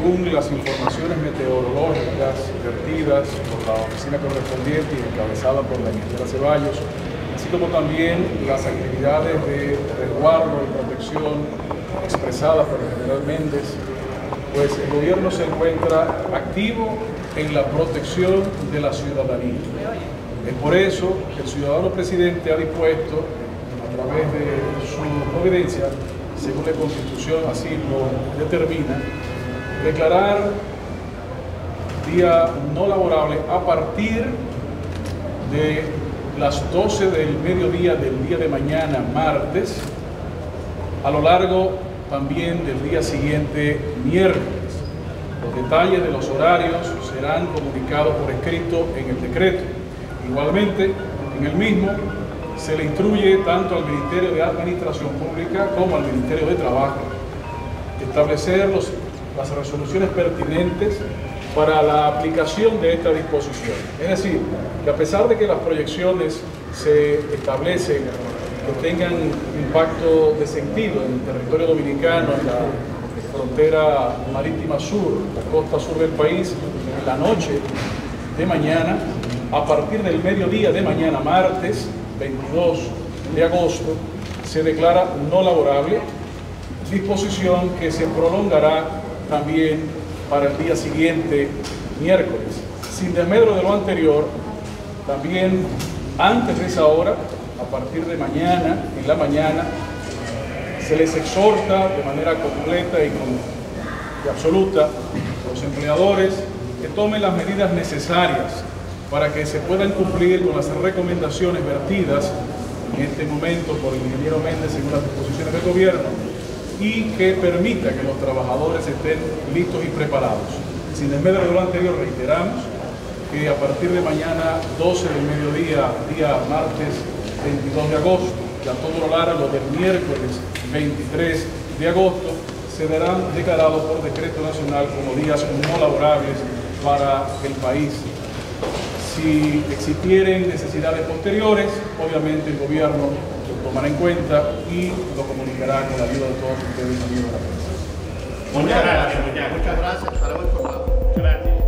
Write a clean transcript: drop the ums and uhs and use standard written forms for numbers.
según las informaciones meteorológicas vertidas por la oficina correspondiente y encabezada por la ingeniera Ceballos, así como también las actividades de resguardo y protección expresadas por el general Méndez, pues el gobierno se encuentra activo en la protección de la ciudadanía. Es por eso que el ciudadano presidente ha dispuesto, a través de su providencia, según la Constitución así lo determina, declarar día no laborable a partir de las 12 del mediodía del día de mañana, martes, a lo largo también del día siguiente, miércoles. Los detalles de los horarios serán comunicados por escrito en el decreto. Igualmente, en el mismo se le instruye tanto al Ministerio de Administración Pública como al Ministerio de Trabajo establecer las resoluciones pertinentes para la aplicación de esta disposición. Es decir, que a pesar de que las proyecciones se establecen que tengan impacto de sentido en el territorio dominicano, en la frontera marítima sur, la costa sur del país, en la noche de mañana, a partir del mediodía de mañana, martes 22 de agosto, se declara no laborable, disposición que se prolongará también para el día siguiente, miércoles. Sin desmedro de lo anterior, también antes de esa hora, a partir de mañana, en la mañana, se les exhorta de manera completa y absoluta a los empleadores que tomen las medidas necesarias para que se puedan cumplir con las recomendaciones vertidas en este momento por el ingeniero Méndez según las disposiciones del gobierno y que permita que los trabajadores estén listos y preparados. Sin desmedro de lo anterior, reiteramos que a partir de mañana 12 del mediodía, día martes 22 de agosto, y a todo lo largo del miércoles 23 de agosto, se verán declarados por decreto nacional como días no laborables para el país. Si existieren necesidades posteriores, obviamente el gobierno lo tomará en cuenta y lo comunicará con la ayuda de todos ustedes, amigos de la prensa. Muchas gracias. Estaremos informados. Gracias.